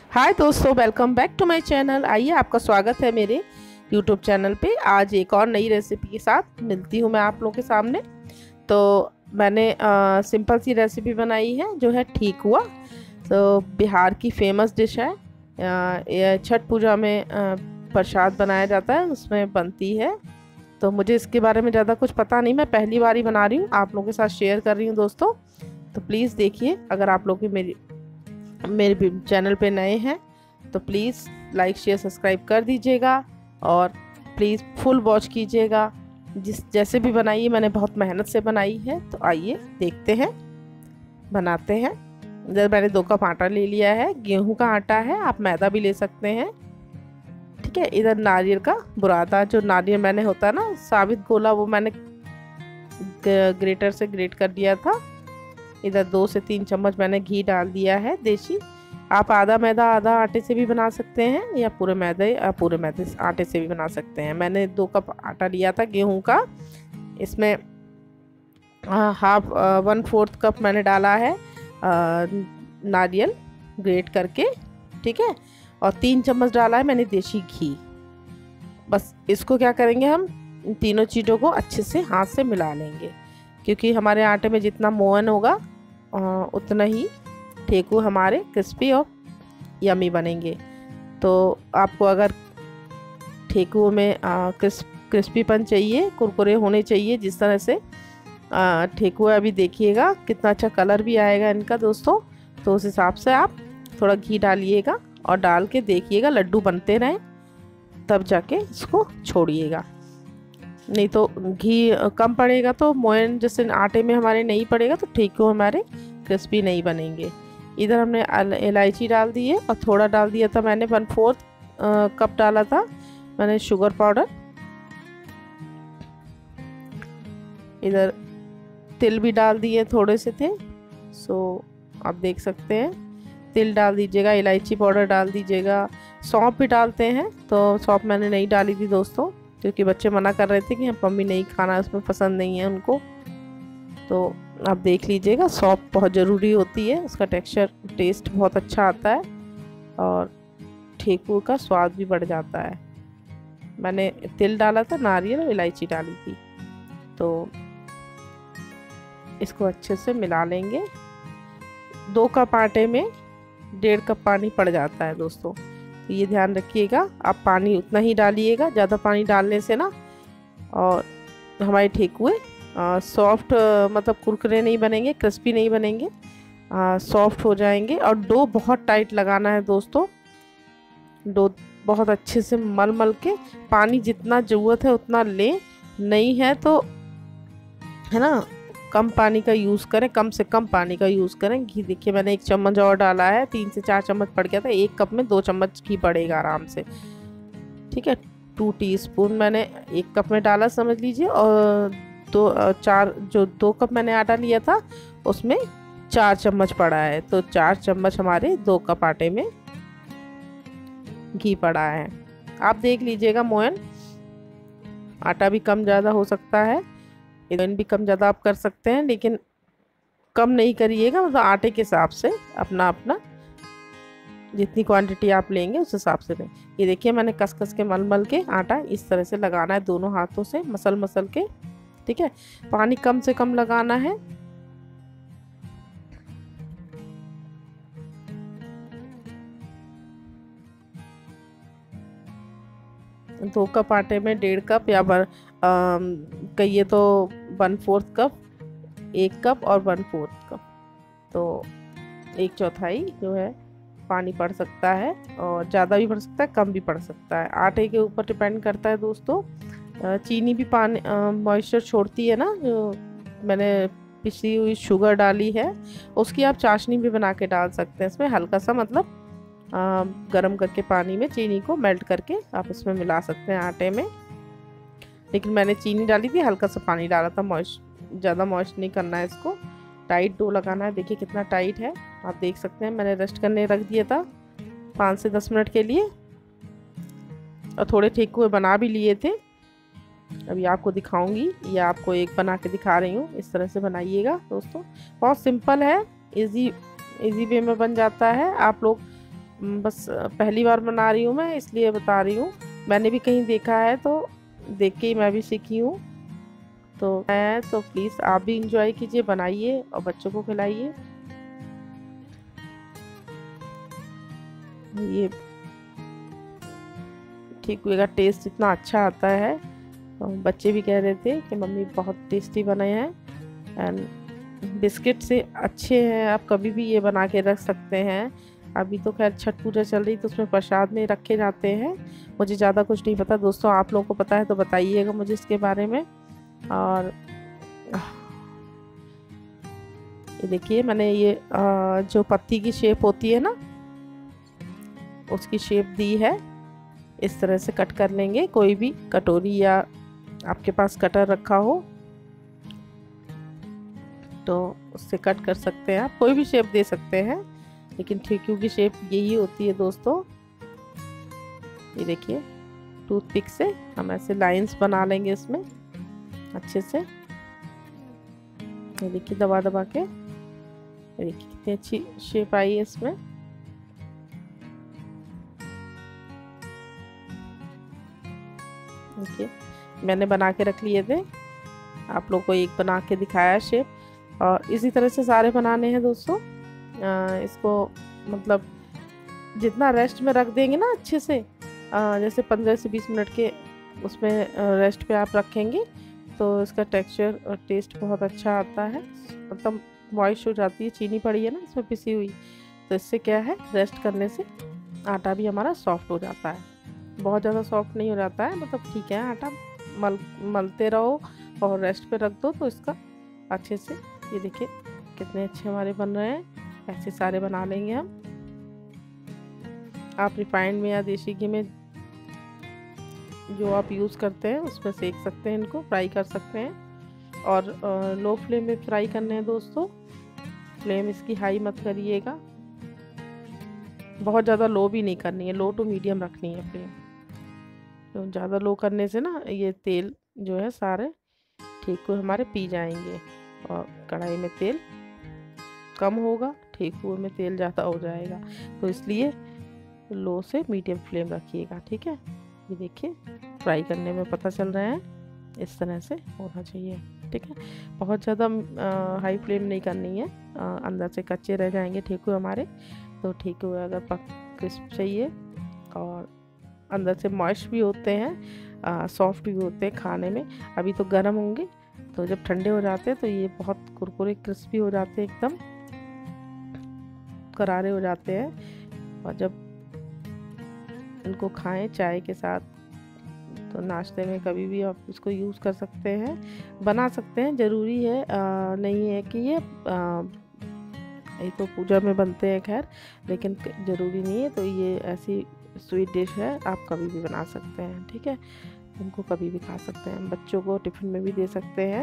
हाय दोस्तों, welcome back to my channel. आइए, आपका स्वागत है मेरे यूट्यूब चैनल पे। आज एक और नई रेसिपी के साथ मिलती हूँ मैं आप लोगों के सामने। तो मैंने सिंपल सी रेसिपी बनाई है जो है ठेकुआ। तो बिहार की फेमस डिश है। ये छठ पूजा में प्रसाद बनाया जाता है, उसमें बनती है। तो मुझे इसके बारे में ज़्यादा कुछ पता नहीं, मैं पहली बार ही बना रही हूँ, आप लोगों के साथ शेयर कर रही हूँ दोस्तों। तो प्लीज़ देखिए, अगर आप लोग मेरे चैनल पे नए हैं तो प्लीज़ लाइक शेयर सब्सक्राइब कर दीजिएगा और प्लीज़ फुल वॉच कीजिएगा। जैसे भी बनाइए, मैंने बहुत मेहनत से बनाई है। तो आइए देखते हैं, बनाते हैं। इधर मैंने 2 कप आटा ले लिया है, गेहूं का आटा है, आप मैदा भी ले सकते हैं। ठीक है। इधर नारियल का बुरादा, जो नारियल मैंने होता है ना साबित गोला, वो मैंने ग्रेटर से ग्रेट कर दिया था। इधर 2 से 3 चम्मच मैंने घी डाल दिया है देसी। आप आधा मैदा आधा आटे से भी बना सकते हैं, या पूरे मैदे आटे से भी बना सकते हैं। मैंने 2 कप आटा लिया था गेहूं का। इसमें 1/4 कप मैंने डाला है नारियल ग्रेट करके। ठीक है। और 3 चम्मच डाला है मैंने देसी घी। बस इसको क्या करेंगे, हम तीनों चीज़ों को अच्छे से हाथ से मिला लेंगे, क्योंकि हमारे आटे में जितना मोहन होगा उतना ही ठेकुआ हमारे क्रिस्पी और यमी बनेंगे। तो आपको अगर ठेकुआ में क्रिस्पीपन चाहिए, कुरकुरे होने चाहिए, जिस तरह से ठेकुआ अभी देखिएगा कितना अच्छा कलर भी आएगा इनका दोस्तों। तो उस हिसाब से आप थोड़ा घी डालिएगा और डाल के देखिएगा, लड्डू बनते रहें तब जाके इसको छोड़िएगा। नहीं तो घी कम पड़ेगा तो मोयन जैसे आटे में हमारे नहीं पड़ेगा तो ठेकुआ हमारे क्रिस्पी नहीं बनेंगे। इधर हमने इलायची डाल दी है और थोड़ा डाल दिया था मैंने 1/4 कप डाला था मैंने शुगर पाउडर। इधर तिल भी डाल दिए, थोड़े से थे, सो आप देख सकते हैं। तिल डाल दीजिएगा, इलायची पाउडर डाल दीजिएगा, सौंफ भी डालते हैं। तो सौंफ मैंने नहीं डाली थी दोस्तों, क्योंकि बच्चे मना कर रहे थे कि मम्मी नहीं खाना, उसमें पसंद नहीं है उनको। तो आप देख लीजिएगा, सौंफ बहुत ज़रूरी होती है, उसका टेस्ट बहुत अच्छा आता है और ठेकुआ का स्वाद भी बढ़ जाता है। मैंने तिल डाला था, नारियल और इलायची डाली थी। तो इसको अच्छे से मिला लेंगे। 2 कप आटे में 1.5 कप पानी पड़ जाता है दोस्तों, तो ये ध्यान रखिएगा। आप पानी उतना ही डालिएगा, ज़्यादा पानी डालने से ना और हमारे ठेकुए सॉफ्ट मतलब कुरकुरे नहीं बनेंगे, क्रिस्पी नहीं बनेंगे, सॉफ्ट हो जाएंगे। और डो बहुत टाइट लगाना है दोस्तों। डो बहुत अच्छे से मल मल के, पानी जितना ज़रूरत है उतना लें, नहीं है तो है ना कम पानी का यूज़ करें, कम से कम पानी का यूज़ करें। घी देखिए मैंने 1 चम्मच और डाला है, 3 से 4 चम्मच पड़ गया था। 1 कप में 2 चम्मच घी पड़ेगा आराम से। ठीक है। 2 टीस्पून मैंने 1 कप में डाला समझ लीजिए, और 2 कप मैंने आटा लिया था उसमें 4 चम्मच पड़ा है। तो 4 चम्मच हमारे 2 कप आटे में घी पड़ा है। आप देख लीजिएगा, मोयन आटा भी कम ज़्यादा हो सकता है, मोयन भी कम ज़्यादा आप कर सकते हैं, लेकिन कम नहीं करिएगा। मतलब आटे के हिसाब से अपना अपना जितनी क्वांटिटी आप लेंगे उस हिसाब से लें। ये देखिए मैंने कस कस के मल मल के आटा इस तरह से लगाना है, दोनों हाथों से मसल मसल के। ठीक है। पानी कम से कम लगाना है। दो कप आटे में 1.5 कप या कहिए तो 1/4 कप, 1 कप और 1/4 कप, तो 1/4 जो है पानी पड़ सकता है। और ज़्यादा भी पड़ सकता है, कम भी पड़ सकता है, आटे के ऊपर डिपेंड करता है दोस्तों। चीनी भी पानी मॉइस्चर छोड़ती है ना, जो मैंने पिसी हुई शुगर डाली है उसकी आप चाशनी भी बना के डाल सकते हैं। इसमें हल्का सा मतलब गरम करके पानी में चीनी को मेल्ट करके आप इसमें मिला सकते हैं आटे में। लेकिन मैंने चीनी डाली थी, हल्का सा पानी डाला था, ज़्यादा मॉइस्ट नहीं करना है इसको। टाइट डो लगाना है, देखिए कितना टाइट है, आप देख सकते हैं। मैंने रेस्ट करने रख दिया था 5 से 10 मिनट के लिए, और थोड़े ठेकुए बना भी लिए थे। अभी आपको दिखाऊंगी, या आपको एक बना के दिखा रही हूँ। इस तरह से बनाइएगा दोस्तों, बहुत सिंपल है, इजी वे में बन जाता है। आप लोग बस पहली बार बना रही हूँ मैं, इसलिए बता रही हूँ। मैंने भी कहीं देखा है तो देख के ही मैं भी सीखी हूँ। तो प्लीज़ आप भी इंजॉय कीजिए, बनाइए और बच्चों को खिलाइए। ये ठीक हुएगा, टेस्ट इतना अच्छा आता है। तो बच्चे भी कह रहे थे कि मम्मी बहुत टेस्टी बने हैं। एंड बिस्किट से अच्छे हैं, आप कभी भी ये बना के रख सकते हैं। अभी तो खैर छठ पूजा चल रही तो उसमें प्रसाद में रखे जाते हैं। मुझे ज़्यादा कुछ नहीं पता दोस्तों, आप लोगों को पता है तो बताइएगा मुझे इसके बारे में। और ये देखिए मैंने ये जो पत्ती की शेप होती है ना, उसकी शेप दी है। इस तरह से कट कर लेंगे, कोई भी कटोरी या आपके पास कटर रखा हो तो उससे कट कर सकते हैं। आप कोई भी शेप दे सकते हैं, लेकिन ठेक्यू की शेप यही होती है दोस्तों। ये देखिए टूथपिक से हम ऐसे लाइंस बना लेंगे इसमें अच्छे से। ये देखिए दबा दबा के, ये देखिए कितनी अच्छी शेप आई है इसमें। देखिए मैंने बना के रख लिए थे, आप लोग को एक बना के दिखाया शेप। और इसी तरह से सारे बनाने हैं दोस्तों। इसको मतलब जितना रेस्ट में रख देंगे ना अच्छे से, जैसे 15 से 20 मिनट के उसमें रेस्ट पे आप रखेंगे तो इसका टेक्सचर और टेस्ट बहुत अच्छा आता है। मतलब मॉइस्ट हो जाती है, चीनी पड़ी है ना इसमें पिसी हुई, तो इससे क्या है रेस्ट करने से आटा भी हमारा सॉफ्ट हो जाता है। बहुत ज़्यादा सॉफ्ट नहीं हो जाता है, मतलब ठीक है। आटा मलते रहो और रेस्ट पे रख दो तो इसका अच्छे से, ये देखिए कितने अच्छे हमारे बन रहे हैं। ऐसे सारे बना लेंगे हम। आप रिफाइंड में या देसी घी में जो आप यूज़ करते हैं उसमें सेक सकते हैं, इनको फ्राई कर सकते हैं। और लो फ्लेम में फ्राई करने हैं दोस्तों, फ्लेम इसकी हाई मत करिएगा, बहुत ज़्यादा लो भी नहीं करनी है, लो टू मीडियम रखनी है फ्लेम। तो ज़्यादा लो करने से ना ये तेल जो है सारे ठीक हुए हमारे पी जाएंगे, और कढ़ाई में तेल कम होगा, ठीक हुए में तेल ज़्यादा हो जाएगा। तो इसलिए लो से मीडियम फ्लेम रखिएगा, ठीक है। ये देखिए फ्राई करने में पता चल रहा है, इस तरह से होना चाहिए, ठीक है। बहुत ज़्यादा हाई फ्लेम नहीं करनी है, अंदर से कच्चे रह जाएंगे ठीक हुए हमारे। तो ठीक हुए अगर क्रिस्प चाहिए और अंदर से मॉइस्ट भी होते हैं, सॉफ्ट भी होते हैं खाने में। अभी तो गर्म होंगे, तो जब ठंडे हो जाते हैं तो ये बहुत कुरकुरे क्रिस्पी हो जाते हैं, एकदम करारे हो जाते हैं। और जब इनको खाएं चाय के साथ तो नाश्ते में कभी भी आप इसको यूज़ कर सकते हैं, बना सकते हैं। ज़रूरी है नहीं है कि ये तो पूजा में बनते हैं खैर, लेकिन ज़रूरी नहीं है। तो ये ऐसी स्वीट डिश है, आप कभी भी बना सकते हैं, ठीक है। इनको कभी भी खा सकते हैं, बच्चों को टिफ़िन में भी दे सकते हैं।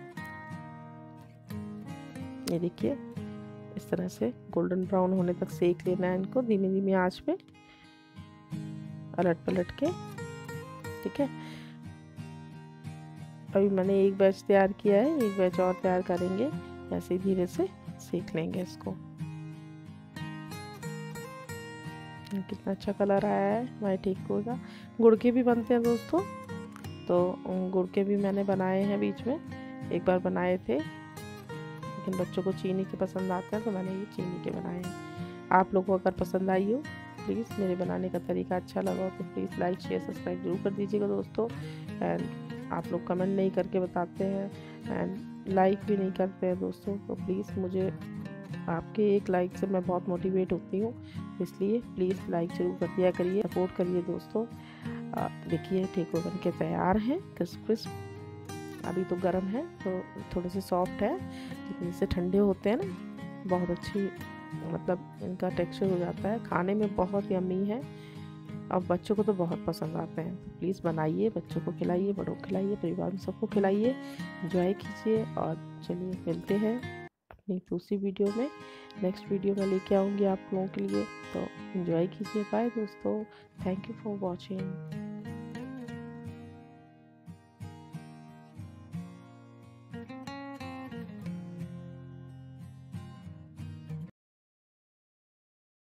ये देखिए इस तरह से गोल्डन ब्राउन होने तक सेक लेना है इनको, धीमी धीमी आंच पे अलट पलट के, ठीक है। अभी मैंने एक बैच तैयार किया है, एक बैच और तैयार करेंगे, ऐसे ही धीरे से सेक लेंगे इसको। कितना अच्छा कलर आया है हमारे ठीक होगा। गुड़ के भी बनते हैं दोस्तों, तो गुड़ के भी मैंने बनाए हैं, बीच में एक बार बनाए थे, लेकिन बच्चों को चीनी के पसंद आते हैं तो मैंने ये चीनी के बनाए हैं। आप लोगों को अगर पसंद आई हो, प्लीज़ मेरे बनाने का तरीका अच्छा लगा हो तो प्लीज़ लाइक शेयर सब्सक्राइब जरूर कर दीजिएगा दोस्तों। एंड आप लोग कमेंट नहीं करके बताते हैं एंड लाइक भी नहीं करते हैं दोस्तों, तो प्लीज़ मुझे आपके एक लाइक से मैं बहुत मोटिवेट होती हूँ, इसलिए प्लीज़ लाइक ज़रूर कर दिया करिए, सपोर्ट करिए दोस्तों। देखिए ठीक बन के तैयार हैं, क्रिस्प क्रिस्प। अभी तो गर्म है तो थोड़े से सॉफ्ट है, लेकिन इससे ठंडे होते हैं ना बहुत अच्छी, मतलब इनका टेक्सचर हो जाता है, खाने में बहुत यम्मी है और बच्चों को तो बहुत पसंद आते हैं। तो प्लीज़ बनाइए, बच्चों को खिलाइए, बड़ों को खिलाइए, परिवार में सबको खिलाइए, एंजॉय कीजिए। और चलिए मिलते हैं अपनी दूसरी वीडियो में, नेक्स्ट वीडियो में लेके आऊँगी आप लोगों के लिए। तो एंजॉय कीजिए, बाय दोस्तों, थैंक यू फॉर वॉचिंग।